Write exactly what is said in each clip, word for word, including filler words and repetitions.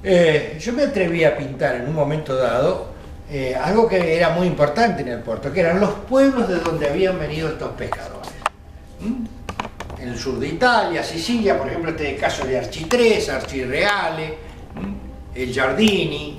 Eh, yo me atreví a pintar en un momento dado eh, algo que era muy importante en el puerto, que eran los pueblos de donde habían venido estos pescadores. ¿Mm? En el sur de Italia, Sicilia, por ejemplo, este caso de Architresa, Archirreale, ¿Mm? el Giardini,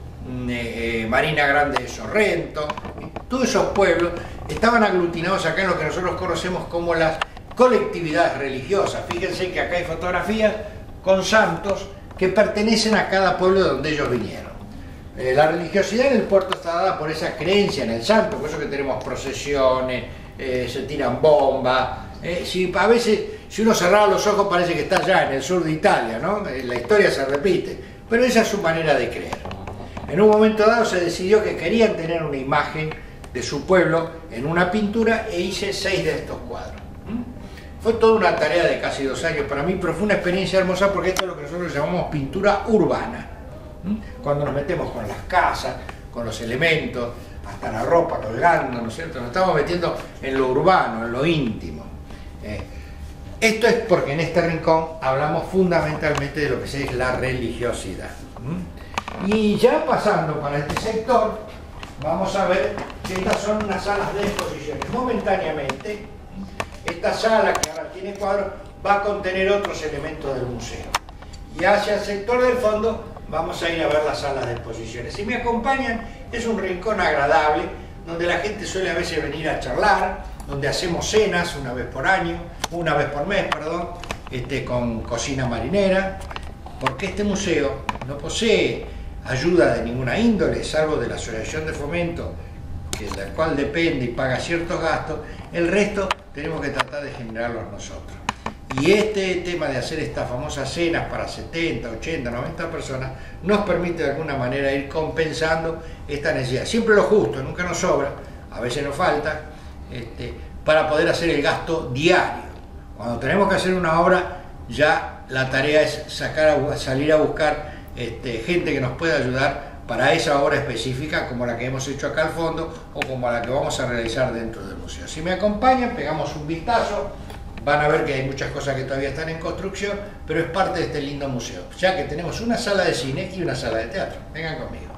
eh, Marina Grande de Sorrento, todos esos pueblos estaban aglutinados acá en lo que nosotros conocemos como las colectividades religiosas. Fíjense que acá hay fotografías con santos que pertenecen a cada pueblo de donde ellos vinieron. Eh, la religiosidad en el puerto está dada por esa creencia en el santo, por eso que tenemos procesiones, eh, se tiran bombas. Eh, si, a veces, si uno cerraba los ojos, parece que está allá en el sur de Italia, ¿no? Eh, la historia se repite, pero esa es su manera de creer. En un momento dado se decidió que querían tener una imagen de su pueblo en una pintura e hice seis de estos cuadros. ¿Mm? Fue toda una tarea de casi dos años para mí, pero fue una experiencia hermosa porque esto es lo que nosotros llamamos pintura urbana. ¿Mm? Cuando nos metemos con las casas, con los elementos, hasta la ropa colgando, ¿no es cierto? Nos estamos metiendo en lo urbano, en lo íntimo. Eh, esto es porque en este rincón hablamos fundamentalmente de lo que es la religiosidad. ¿Mm? Y ya pasando para este sector, vamos a ver que estas son unas salas de exposiciones. Momentáneamente, esta sala, que ahora tiene cuadros, va a contener otros elementos del museo. Y hacia el sector del fondo vamos a ir a ver las salas de exposiciones. Si me acompañan, es un rincón agradable, donde la gente suele a veces venir a charlar, donde hacemos cenas una vez por año, una vez por mes, perdón, este, con cocina marinera, porque este museo no posee ayuda de ninguna índole, salvo de la Asociación de Fomento, que de la cual depende y paga ciertos gastos. El resto tenemos que tratar de generarlos nosotros. Y este tema de hacer estas famosas cenas para setenta, ochenta, noventa personas nos permite de alguna manera ir compensando esta necesidad. Siempre lo justo, nunca nos sobra, a veces nos falta, este, para poder hacer el gasto diario. Cuando tenemos que hacer una obra, ya la tarea es sacar a, salir a buscar este, gente que nos pueda ayudar para esa obra específica, como la que hemos hecho acá al fondo o como la que vamos a realizar dentro del museo. Si me acompañan, pegamos un vistazo, van a ver que hay muchas cosas que todavía están en construcción, pero es parte de este lindo museo, ya que tenemos una sala de cine y una sala de teatro. Vengan conmigo.